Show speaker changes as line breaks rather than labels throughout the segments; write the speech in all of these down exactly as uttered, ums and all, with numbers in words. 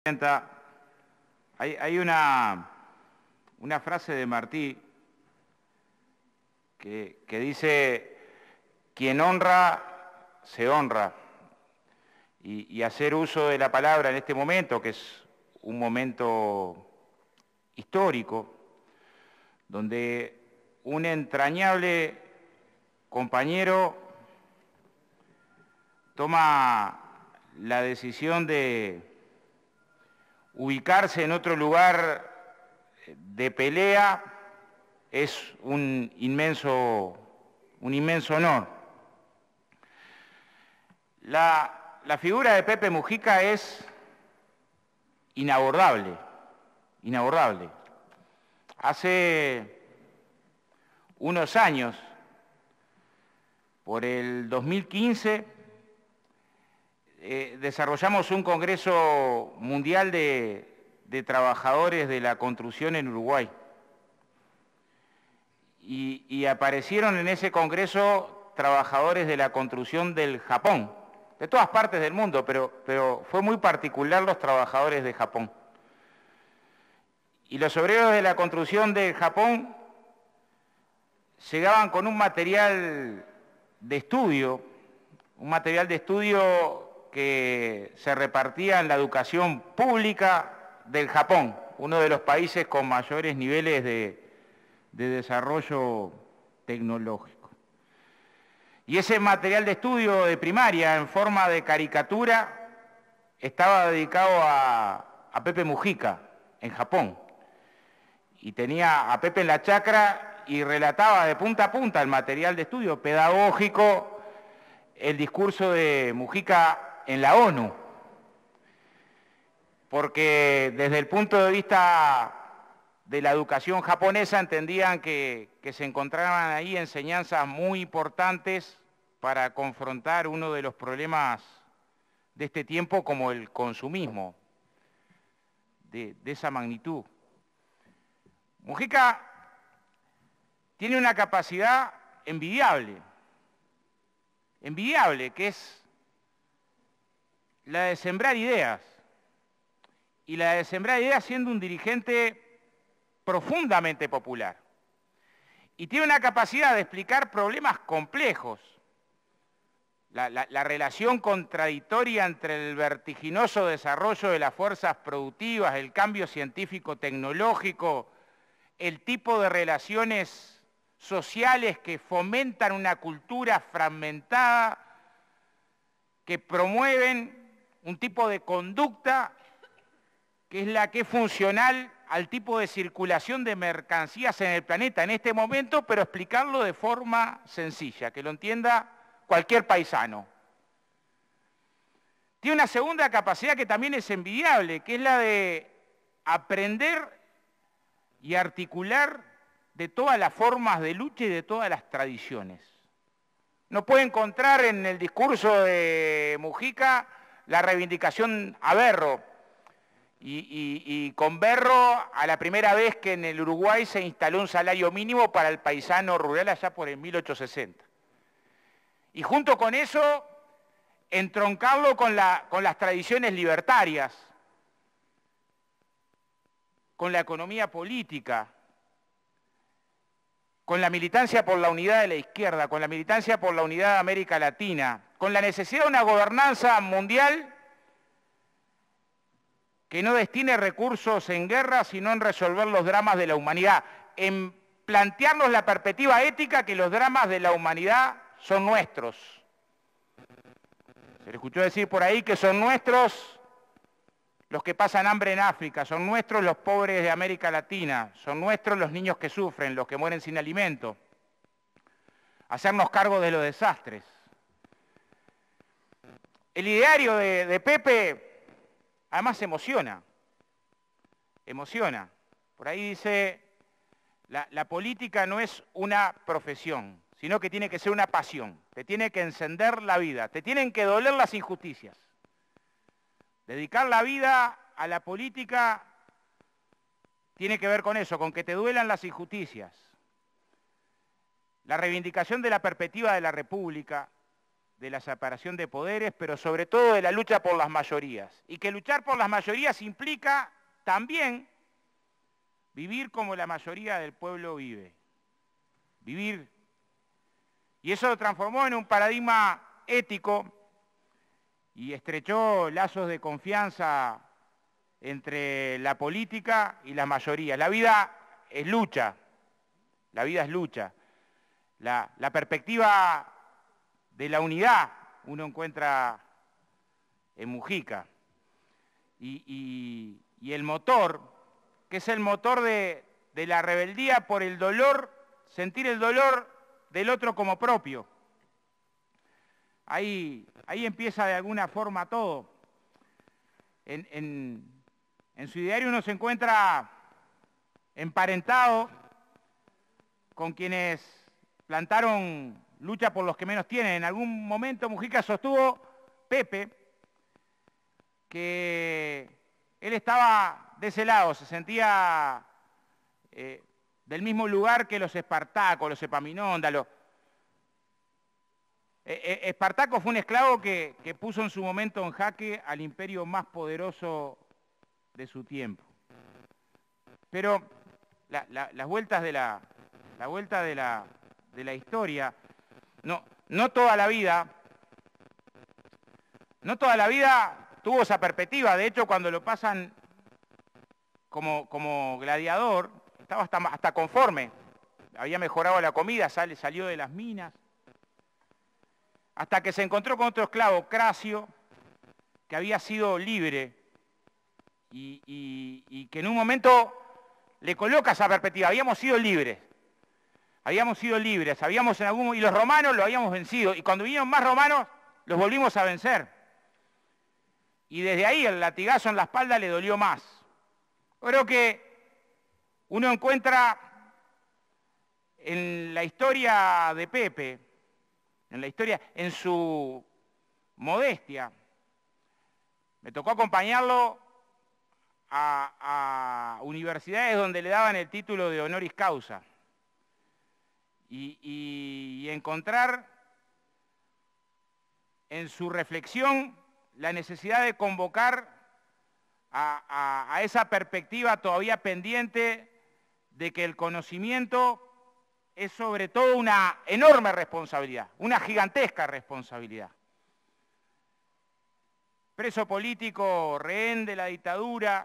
Hay, hay una, una frase de Martí que, que dice: quien honra, se honra. Y, y hacer uso de la palabra en este momento, que es un momento histórico, donde un entrañable compañero toma la decisión de ubicarse en otro lugar de pelea, es un inmenso, un inmenso honor. La, la figura de Pepe Mujica es inabordable, inabordable. Hace unos años, por el dos mil quince, eh, desarrollamos un Congreso Mundial de, de Trabajadores de la Construcción en Uruguay. Y, y aparecieron en ese Congreso trabajadores de la construcción del Japón, de todas partes del mundo, pero, pero fue muy particular los trabajadores de Japón. Y los obreros de la construcción de Japón llegaban con un material de estudio, un material de estudio que se repartía en la educación pública del Japón, uno de los países con mayores niveles de, de desarrollo tecnológico. Y ese material de estudio de primaria en forma de caricatura estaba dedicado a, a Pepe Mujica, en Japón. Y tenía a Pepe en la chacra y relataba de punta a punta el material de estudio pedagógico, el discurso de Mujica en la ONU. Porque desde el punto de vista de la educación japonesa entendían que, que se encontraban ahí enseñanzas muy importantes para confrontar uno de los problemas de este tiempo, como el consumismo, de, de esa magnitud. Mujica tiene una capacidad envidiable, envidiable, que es la de sembrar ideas, y la de sembrar ideas siendo un dirigente profundamente popular. Y tiene una capacidad de explicar problemas complejos. La, la, la relación contradictoria entre el vertiginoso desarrollo de las fuerzas productivas, el cambio científico-tecnológico, el tipo de relaciones sociales que fomentan una cultura fragmentada, que promueven un tipo de conducta que es la que es funcional al tipo de circulación de mercancías en el planeta en este momento, pero explicarlo de forma sencilla, que lo entienda cualquier paisano. Tiene una segunda capacidad que también es envidiable, que es la de aprender y articular de todas las formas de lucha y de todas las tradiciones. No puede encontrar en el discurso de Mujica la reivindicación a berro, y, y, y con berro a la primera vez que en el Uruguay se instaló un salario mínimo para el paisano rural allá por el mil ochocientos sesenta. Y junto con eso, entroncarlo con, la, con las tradiciones libertarias, con la economía política, con la militancia por la unidad de la izquierda, con la militancia por la unidad de América Latina, con la necesidad de una gobernanza mundial que no destine recursos en guerra, sino en resolver los dramas de la humanidad, en plantearnos la perspectiva ética que los dramas de la humanidad son nuestros. Se le escuchó decir por ahí que son nuestros los que pasan hambre en África, son nuestros los pobres de América Latina, son nuestros los niños que sufren, los que mueren sin alimento. Hacernos cargo de los desastres. El ideario de, de Pepe además emociona, emociona. Por ahí dice, la, la política no es una profesión, sino que tiene que ser una pasión, te tiene que encender la vida, te tienen que doler las injusticias. Dedicar la vida a la política tiene que ver con eso, con que te duelan las injusticias. La reivindicación de la perspectiva de la República, de la separación de poderes, pero sobre todo de la lucha por las mayorías. Y que luchar por las mayorías implica también vivir como la mayoría del pueblo vive. Vivir. Y eso lo transformó en un paradigma ético y estrechó lazos de confianza entre la política y las mayorías. La vida es lucha, la vida es lucha. La, la perspectiva de la unidad uno encuentra en Mujica. Y, y, y el motor, que es el motor de, de la rebeldía por el dolor, sentir el dolor del otro como propio. Ahí, ahí empieza de alguna forma todo. En, en, en su ideario uno se encuentra emparentado con quienes plantaron lucha por los que menos tienen. En algún momento Mujica sostuvo, Pepe, que él estaba de ese lado, se sentía eh, del mismo lugar que los espartacos, los epaminondas. Los... Eh, eh, Espartaco fue un esclavo que, que puso en su momento en jaque al imperio más poderoso de su tiempo. Pero la, la, las vueltas de la, la vuelta de la, de la historia, no, no toda la vida, no toda la vida tuvo esa perspectiva. De hecho, cuando lo pasan como, como gladiador, estaba hasta, hasta conforme. Había mejorado la comida, sale, salió de las minas. Hasta que se encontró con otro esclavo, Cracio, que había sido libre y, y, y que en un momento le coloca esa perspectiva. Habíamos sido libres, habíamos sido libres, habíamos en algún, y los romanos lo habíamos vencido. Y cuando vinieron más romanos, los volvimos a vencer. Y desde ahí el latigazo en la espalda le dolió más. Creo que uno encuentra en la historia de Pepe, en la historia, en su modestia. Me tocó acompañarlo a, a universidades donde le daban el título de honoris causa. Y, y, y encontrar en su reflexión la necesidad de convocar a, a, a esa perspectiva todavía pendiente de que el conocimiento es sobre todo una enorme responsabilidad, una gigantesca responsabilidad. Preso político, rehén de la dictadura,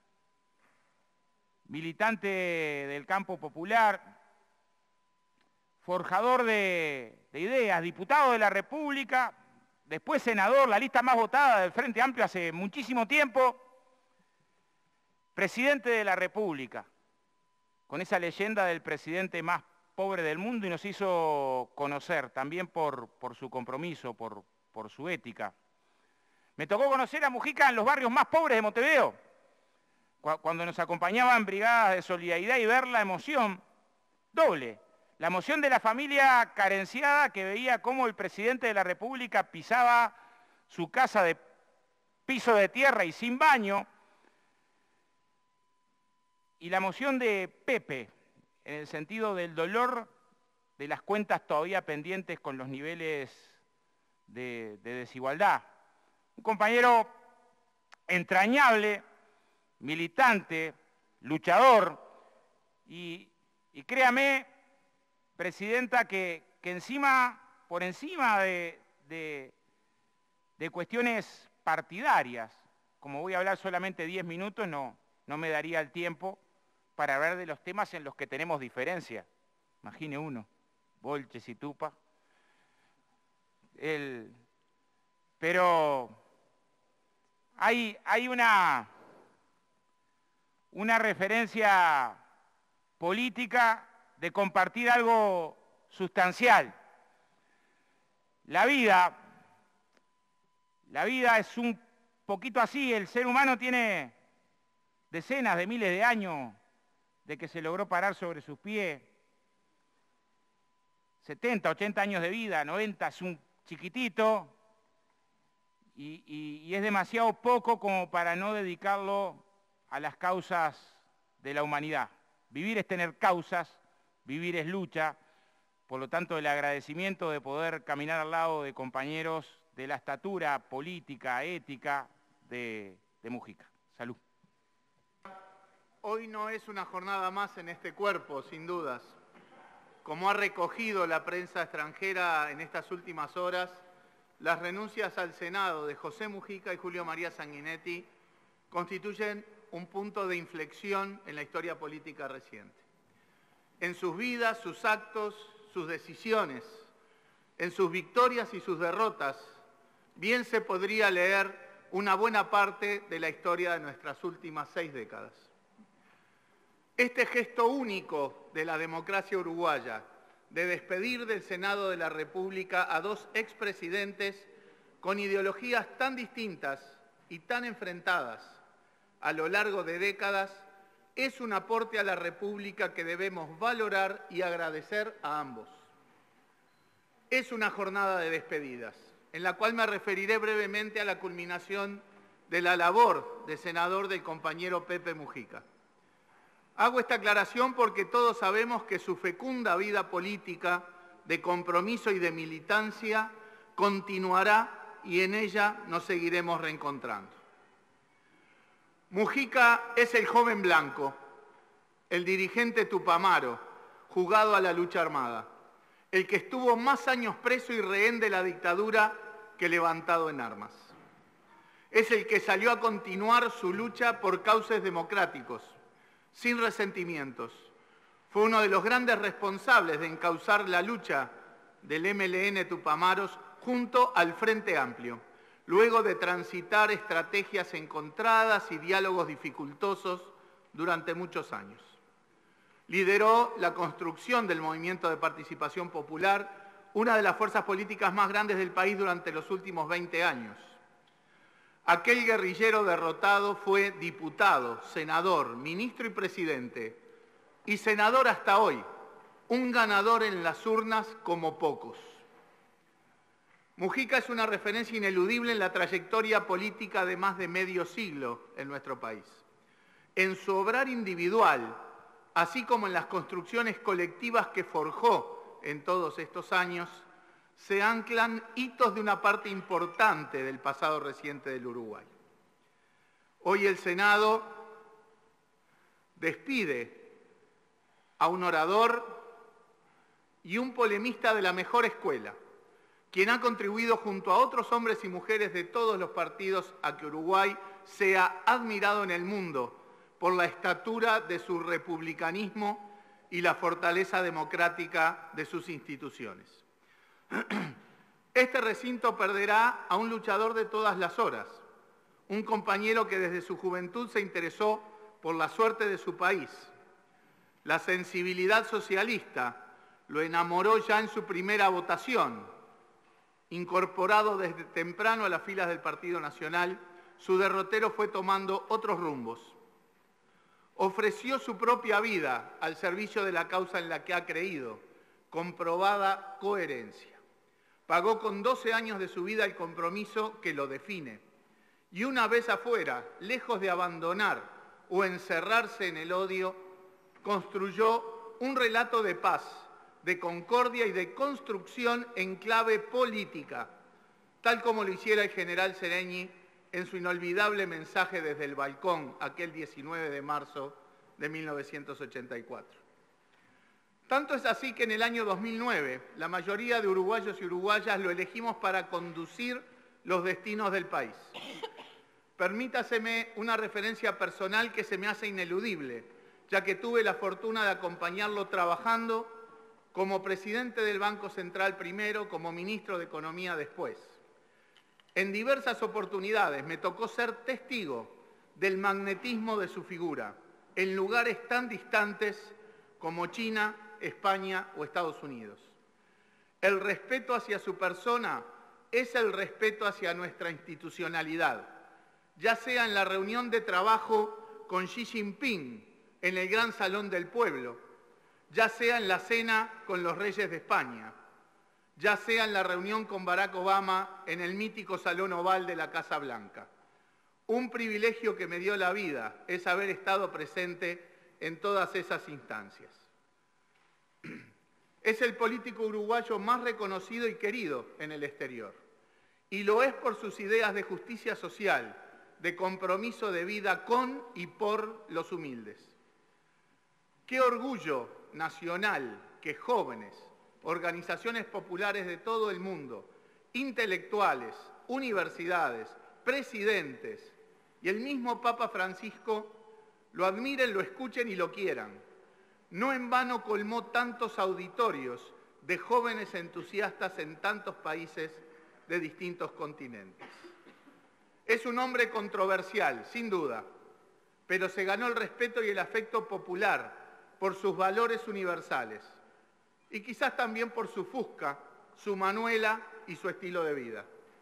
militante del campo popular, forjador de, de ideas, diputado de la República, después senador, la lista más votada del Frente Amplio hace muchísimo tiempo, presidente de la República, con esa leyenda del presidente más pobre del mundo, y nos hizo conocer también por, por su compromiso, por, por su ética. Me tocó conocer a Mujica en los barrios más pobres de Montevideo, cuando nos acompañaban brigadas de solidaridad, y ver la emoción doble. La emoción de la familia carenciada que veía cómo el presidente de la República pisaba su casa de piso de tierra y sin baño. Y la emoción de Pepe, en el sentido del dolor de las cuentas todavía pendientes con los niveles de, de desigualdad. Un compañero entrañable, militante, luchador, y, y créame, presidenta, que, que encima, por encima de, de, de cuestiones partidarias, como voy a hablar solamente diez minutos, no, no me daría el tiempo para hablar de los temas en los que tenemos diferencia. Imagine uno, Bolches y Tupa. El, pero hay, hay una, una referencia política de compartir algo sustancial. La vida, la vida es un poquito así. El ser humano tiene decenas de miles de años de que se logró parar sobre sus pies. setenta, ochenta años de vida, noventa es un chiquitito, y, y, y es demasiado poco como para no dedicarlo a las causas de la humanidad. Vivir es tener causas, vivir es lucha, Por lo tanto, el agradecimiento de poder caminar al lado de compañeros de la estatura política, ética de, de Mujica. Salud.
Hoy no es una jornada más en este cuerpo, sin dudas. Como ha recogido la prensa extranjera en estas últimas horas, las renuncias al Senado de José Mujica y Julio María Sanguinetti constituyen un punto de inflexión en la historia política reciente. En sus vidas, sus actos, sus decisiones, en sus victorias y sus derrotas, bien se podría leer una buena parte de la historia de nuestras últimas seis décadas. Este gesto único de la democracia uruguaya, de despedir del Senado de la República a dos expresidentes con ideologías tan distintas y tan enfrentadas a lo largo de décadas, es un aporte a la República que debemos valorar y agradecer a ambos. Es una jornada de despedidas, en la cual me referiré brevemente a la culminación de la labor de senador del compañero Pepe Mujica. Hago esta aclaración porque todos sabemos que su fecunda vida política, de compromiso y de militancia, continuará y en ella nos seguiremos reencontrando. Mujica es el joven blanco, el dirigente tupamaro, jugado a la lucha armada, el que estuvo más años preso y rehén de la dictadura que levantado en armas. Es el que salió a continuar su lucha por cauces democráticos, sin resentimientos. Fue uno de los grandes responsables de encauzar la lucha del eme ele ene Tupamaros junto al Frente Amplio, luego de transitar estrategias encontradas y diálogos dificultosos durante muchos años. Lideró la construcción del Movimiento de Participación Popular, una de las fuerzas políticas más grandes del país durante los últimos veinte años. Aquel guerrillero derrotado fue diputado, senador, ministro y presidente, y senador hasta hoy, un ganador en las urnas como pocos. Mujica es una referencia ineludible en la trayectoria política de más de medio siglo en nuestro país. En su obrar individual, así como en las construcciones colectivas que forjó en todos estos años, se anclan hitos de una parte importante del pasado reciente del Uruguay. Hoy el Senado despide a un orador y un polemista de la mejor escuela, quien ha contribuido junto a otros hombres y mujeres de todos los partidos a que Uruguay sea admirado en el mundo por la estatura de su republicanismo y la fortaleza democrática de sus instituciones. Este recinto perderá a un luchador de todas las horas, un compañero que desde su juventud se interesó por la suerte de su país. La sensibilidad socialista lo enamoró ya en su primera votación. Incorporado desde temprano a las filas del Partido Nacional, su derrotero fue tomando otros rumbos. Ofreció su propia vida al servicio de la causa en la que ha creído, comprobada coherencia. Pagó con doce años de su vida el compromiso que lo define. Y una vez afuera, lejos de abandonar o encerrarse en el odio, construyó un relato de paz, de concordia y de construcción en clave política, tal como lo hiciera el general Sereñi en su inolvidable mensaje desde el balcón aquel diecinueve de marzo de mil novecientos ochenta y cuatro. Tanto es así que en el año dos mil nueve, la mayoría de uruguayos y uruguayas lo elegimos para conducir los destinos del país. Permítaseme una referencia personal que se me hace ineludible, ya que tuve la fortuna de acompañarlo trabajando como presidente del Banco Central primero, como ministro de Economía después. En diversas oportunidades me tocó ser testigo del magnetismo de su figura, en lugares tan distantes como China, España o Estados Unidos. El respeto hacia su persona es el respeto hacia nuestra institucionalidad, ya sea en la reunión de trabajo con Xi Jinping en el Gran Salón del Pueblo, ya sea en la cena con los reyes de España, ya sea en la reunión con Barack Obama en el mítico Salón Oval de la Casa Blanca. Un privilegio que me dio la vida es haber estado presente en todas esas instancias. Es el político uruguayo más reconocido y querido en el exterior. Y lo es por sus ideas de justicia social, de compromiso de vida con y por los humildes. Qué orgullo nacional que jóvenes, organizaciones populares de todo el mundo, intelectuales, universidades, presidentes y el mismo Papa Francisco lo admiren, lo escuchen y lo quieran. No en vano colmó tantos auditorios de jóvenes entusiastas en tantos países de distintos continentes. Es un hombre controversial, sin duda, pero se ganó el respeto y el afecto popular por sus valores universales y quizás también por su fusca, su manuela y su estilo de vida.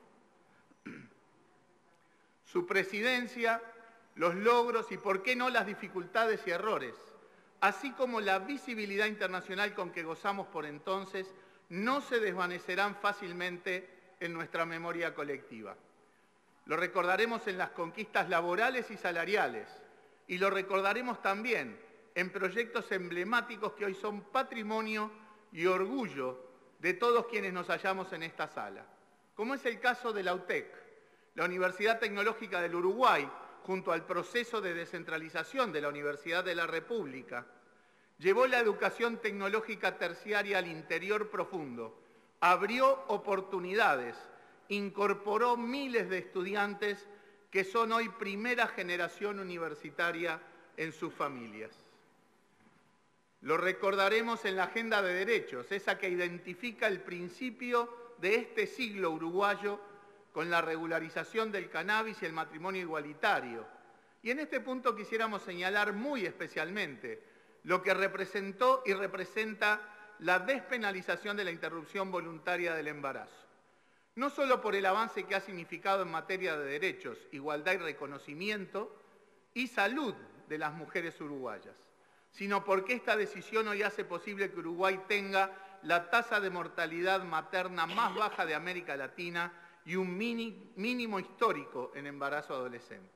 Su presidencia, los logros y, por qué no, las dificultades y errores, así como la visibilidad internacional con que gozamos por entonces, no se desvanecerán fácilmente en nuestra memoria colectiva. Lo recordaremos en las conquistas laborales y salariales, y lo recordaremos también en proyectos emblemáticos que hoy son patrimonio y orgullo de todos quienes nos hallamos en esta sala, como es el caso de la U T E C, la Universidad Tecnológica del Uruguay, junto al proceso de descentralización de la Universidad de la República, llevó la educación tecnológica terciaria al interior profundo, abrió oportunidades, incorporó miles de estudiantes que son hoy primera generación universitaria en sus familias. Lo recordaremos en la Agenda de Derechos, esa que identifica el principio de este siglo uruguayo con la regularización del cannabis y el matrimonio igualitario. Y en este punto quisiéramos señalar muy especialmente lo que representó y representa la despenalización de la interrupción voluntaria del embarazo. No solo por el avance que ha significado en materia de derechos, igualdad y reconocimiento y salud de las mujeres uruguayas, sino porque esta decisión hoy hace posible que Uruguay tenga la tasa de mortalidad materna más baja de América Latina y un mini, mínimo histórico en embarazo adolescente.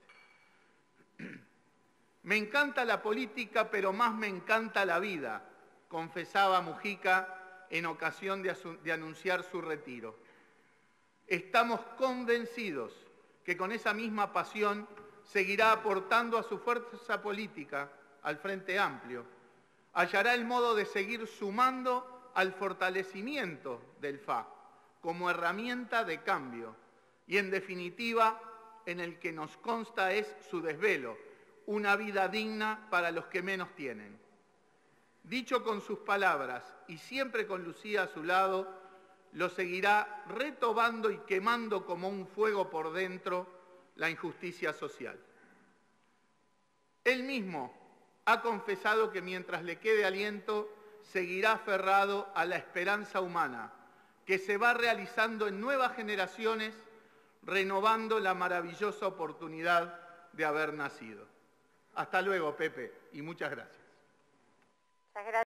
Me encanta la política, pero más me encanta la vida, confesaba Mujica en ocasión de, de anunciar su retiro. Estamos convencidos que con esa misma pasión seguirá aportando a su fuerza política al Frente Amplio, hallará el modo de seguir sumando al fortalecimiento del F A como herramienta de cambio y, en definitiva, en el que nos consta es su desvelo, una vida digna para los que menos tienen. Dicho con sus palabras y siempre con Lucía a su lado, lo seguirá retobando y quemando como un fuego por dentro la injusticia social. Él mismo ha confesado que mientras le quede aliento, seguirá aferrado a la esperanza humana, que se va realizando en nuevas generaciones, renovando la maravillosa oportunidad de haber nacido. Hasta luego, Pepe, y muchas gracias.
Muchas gracias.